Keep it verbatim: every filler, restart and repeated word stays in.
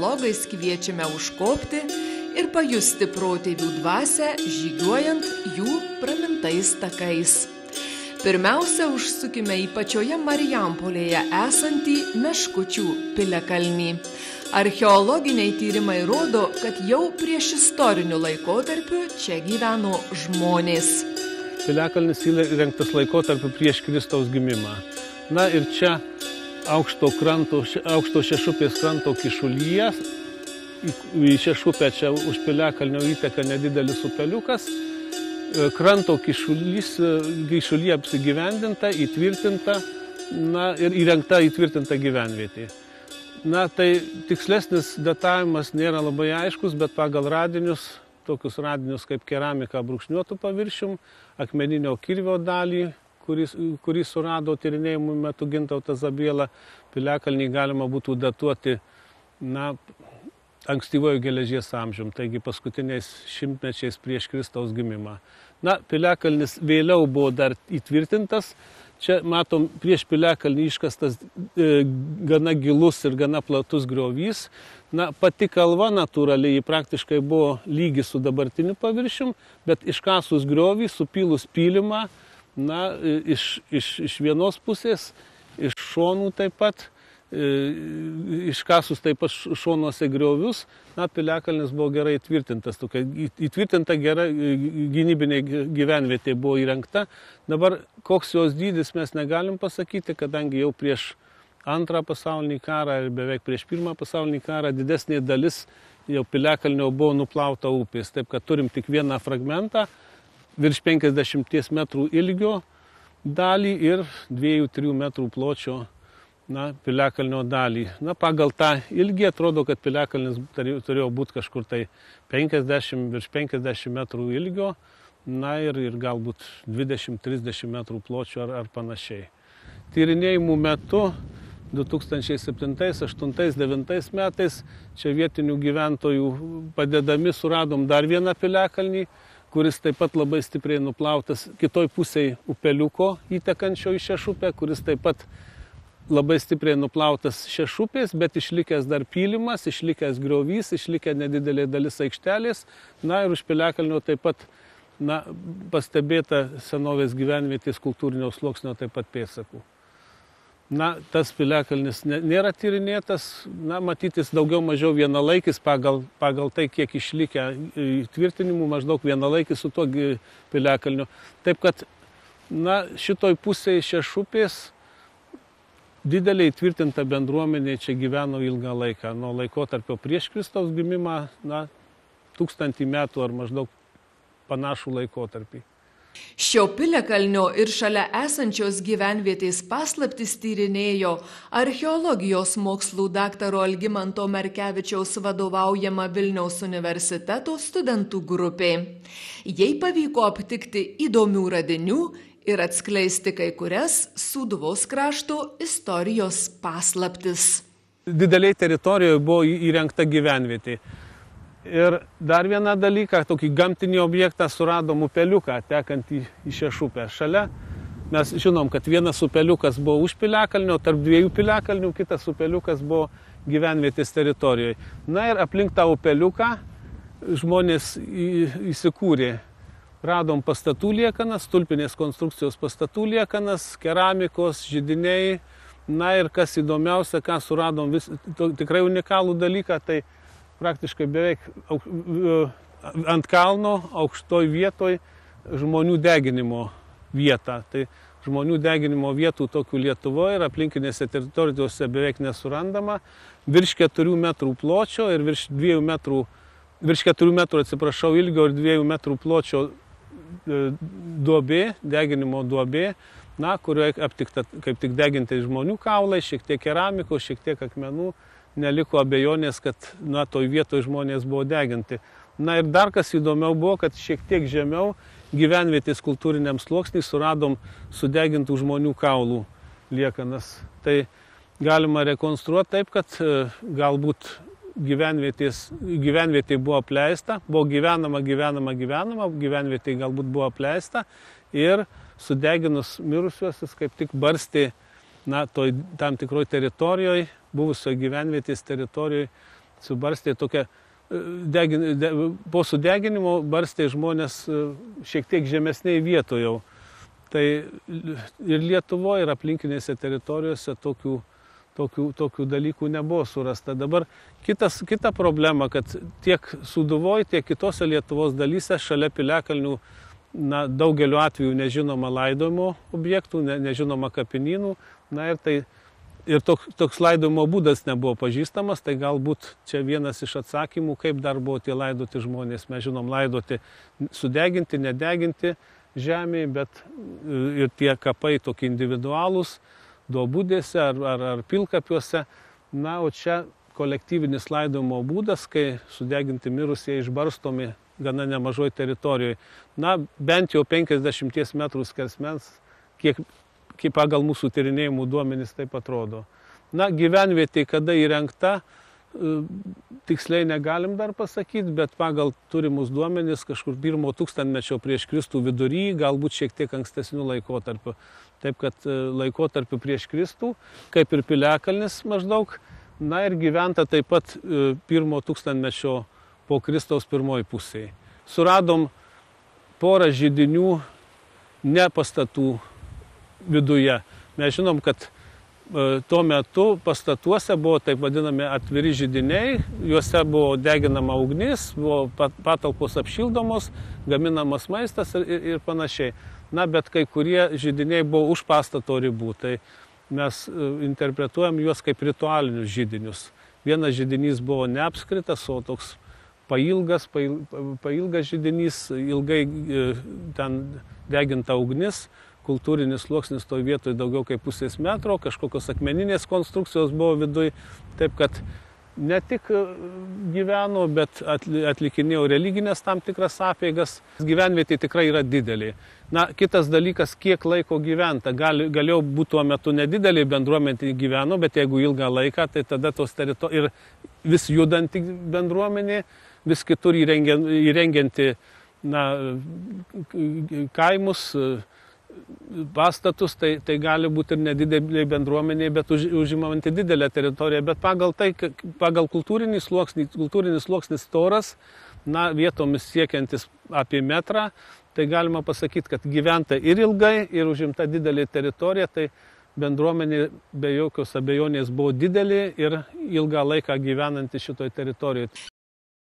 archeologais kviečiame užkopti ir pajusti protėvių dvasią, žygiuojant jų pramintais takais. Pirmiausia, užsukime į pačioje Marijampolėje esantį Meškučių piliakalnį. Archeologiniai tyrimai rodo, kad jau prieš istoriniu laikotarpiu čia gyveno žmonės. Piliakalnis įrengtas laikotarpiu prieš Kristaus gimimą. Na ir čia aukšto, kranto, aukšto Šešupės kranto kišulyje, į Šešupę čia už Piliakalnio įteka nedidelis upeliukas, kranto kišulys, kišulyje apsigyvendinta, įtvirtinta, na, ir įrengta įtvirtinta gyvenvietė. Na, tai tikslesnis datavimas nėra labai aiškus, bet pagal radinius, tokius radinius kaip keramika brūkšniuotų paviršium, akmeninio kirvio dalį, kurį, kurį surado tyrinėjimų metu Gintautas Zabiela, Piliakalnį galima būtų datuoti, na, ankstyvojo geležies amžium, taigi paskutiniais šimtmečiais prieš Kristaus gimimą. Na, Piliakalnis vėliau buvo dar įtvirtintas. Čia matom prieš Piliakalnį iškastas e, gana gilus ir gana platus griovys. Na, pati kalva natūraliai praktiškai buvo lygi su dabartiniu paviršium, bet iškasus griovį, supylus pylimą, na, iš, iš, iš vienos pusės, iš šonų taip pat, iškasus taip pat šonuose griovius, na, Piliakalnis buvo gerai įtvirtintas. Tokia įtvirtinta gera gynybinė gyvenvietė buvo įrengta. Dabar koks jos dydis mes negalim pasakyti, kadangi jau prieš antrą pasaulinį karą ir beveik prieš pirmą pasaulinį karą didesnė dalis jau Piliakalnio buvo nuplauta upės. Taip, kad turim tik vieną fragmentą, virš penkiasdešimties metrų ilgio dalį ir dviejų trijų metrų pločio, na, Piliakalnio dalį. Na, pagal tą ilgį atrodo, kad Piliakalnis turėjo būti kažkur tai penkiasdešimt, virš penkiasdešimt metrų ilgio, na, ir, ir galbūt dvidešimt trisdešimt metrų pločio ar, ar panašiai. Tyrinėjimų metu du tūkstančiai septintais, aštuntais, devintais metais čia vietinių gyventojų padedami suradom dar vieną Piliakalnį, kuris taip pat labai stipriai nuplautas kitoj pusėje upeliuko įtekančio į Šešupę, kuris taip pat labai stipriai nuplautas Šešupės, bet išlikęs dar pylimas, išlikęs griovys, išlikę nedidelė dalis aikštelės. Na ir už Piliakalnio taip pat, na, pastebėta senovės gyvenvietės kultūrinio sluoksnio taip pat pėdsakų. Na, tas Piliakalnis nėra tyrinėtas, na, matytis daugiau mažiau vienalaikis pagal, pagal tai, kiek išlikę įtvirtinimų, maždaug vienalaikis su tuo Piliakalniu. Taip kad, na, šitoj pusėje Šešupės didelė įtvirtinta bendruomenė čia gyveno ilgą laiką, nuo laikotarpio prieš Kristaus gimimą, na, tūkstantį metų ar maždaug panašų laikotarpį. Šio Piliakalnio ir šalia esančios gyvenvietės paslaptis tyrinėjo archeologijos mokslų daktaro Algimanto Merkevičiaus vadovaujama Vilniaus universiteto studentų grupė. Jai pavyko aptikti įdomių radinių ir atskleisti kai kurias Sūduvos krašto istorijos paslaptis. Dideliai teritorijoje buvo įrengta gyvenvietė. Ir dar vieną dalyką, tokį gamtinį objektą suradom upeliuką, tekant į, į Šešupę. Šalia mes žinom, kad vienas upeliukas buvo už Piliakalnio, tarp dviejų Piliakalnių, kitas upeliukas buvo gyvenvietės teritorijoje. Na ir aplink tą upeliuką žmonės į, įsikūrė. Radom pastatų liekanas, stulpinės konstrukcijos pastatų liekanas, keramikos, židiniai. Na ir kas įdomiausia, ką suradom, vis, to, tikrai unikalų dalyką, tai praktiškai beveik ant kalno, aukštoj vietoj žmonių deginimo vietą. Tai žmonių deginimo vietų tokių Lietuvoje ir aplinkinėse teritorijose beveik nesurandama. Virš keturių metrų pločio ir virš dviejų metrų, virš keturių metrų, atsiprašau, ilgio ir dviejų metrų pločio duobė, deginimo duobė, na, kurioje aptikta kaip tik deginti žmonių kaulai, šiek tiek keramikos, šiek tiek akmenų, neliko abejonės, kad, na, toj vietoje žmonės buvo deginti. Na ir dar kas įdomiau buvo, kad šiek tiek žemiau gyvenvietės kultūriniam sluoksniui suradom sudegintų žmonių kaulų liekanas. Tai galima rekonstruoti taip, kad galbūt gyvenvietė buvo apleista, buvo gyvenama, gyvenama, gyvenama, gyvenvietė galbūt buvo apleista ir sudeginus mirusiuosius kaip tik barstė, na, toj tam tikroj teritorijoje, buvusioje gyvenvietės teritorijoje, subarstė tokia, degin, de, po sudeginimo barstė žmonės šiek tiek žemesnėje vietoje jau. Tai ir Lietuvoje, ir aplinkinėse teritorijose tokių, tokių, tokių dalykų nebuvo surasta. Dabar kitas, kita problema, kad tiek Sūduvoje, tiek kitose Lietuvos dalyse šalia piliakalnių na, daugeliu atveju nežinoma laidojimo objektų, ne, nežinoma kapinynų. Na ir, tai, ir tok, toks laidojimo būdas nebuvo pažįstamas, tai galbūt čia vienas iš atsakymų, kaip dar buvo tie laidoti žmonės. Mes žinom laidoti sudeginti, nedeginti žemėje, bet ir tie kapai tokie individualūs, duobudėse ar, ar, ar pilkapiuose. Na, o čia kolektyvinis laidojimo būdas, kai sudeginti mirusieji išbarstomi gana nemažoj teritorijoje. Na, bent jau penkiasdešimties metrų skersmens, kiek, kiek pagal mūsų tyrinėjimų duomenys taip atrodo. Na, gyvenvietė, kada įrengta, tiksliai negalim dar pasakyti, bet pagal turimus duomenys kažkur pirmo tūkstantmečio prieš Kristų vidury, galbūt šiek tiek ankstesnių laikotarpių. Taip kad laikotarpių prieš Kristų, kaip ir piliakalnis maždaug, na ir gyventa taip pat pirmo tūkstantmečio po Kristaus pirmoji pusėje. Suradom porą židinių ne pastatų viduje. Mes žinom, kad tuo metu pastatuose buvo taip vadinami atviri židiniai, juose buvo deginama ugnis, buvo patalpos apšildomos, gaminamas maistas ir, ir panašiai. Na, bet kai kurie židiniai buvo už pastato ribų, tai mes interpretuojam juos kaip ritualinius židinius. Vienas židinys buvo neapskritas, o toks pailgas, pail, pailgas židinys, ilgai ten deginta ugnis, kultūrinis sluoksnis toj vietoje daugiau kaip pusės metro, kažkokios akmeninės konstrukcijos buvo viduj, taip kad ne tik gyveno, bet atlikinėjo religinės tam tikras apeigas. Gyvenvietė tikrai yra didelė. Na, kitas dalykas, kiek laiko gyventa. Gal, galėjo būti tuo metu nedidelė bendruomenė gyveno, bet jeigu ilgą laiką, tai tada tos teritorijos ir vis judanti bendruomenė, vis kitur įrengianti na, kaimus, pastatus, tai, tai gali būti ir nedidelė bendruomenė, bet už, užimanti didelę teritoriją. Bet pagal tai, pagal kultūrinį sluoksnį, kultūrinis sluoksnis storas, na, vietomis siekiantis apie metrą, tai galima pasakyti, kad gyventa ir ilgai, ir užimta didelė teritorija, tai bendruomenė be jokios abejonės buvo didelė ir ilgą laiką gyvenanti šitoj teritorijoje.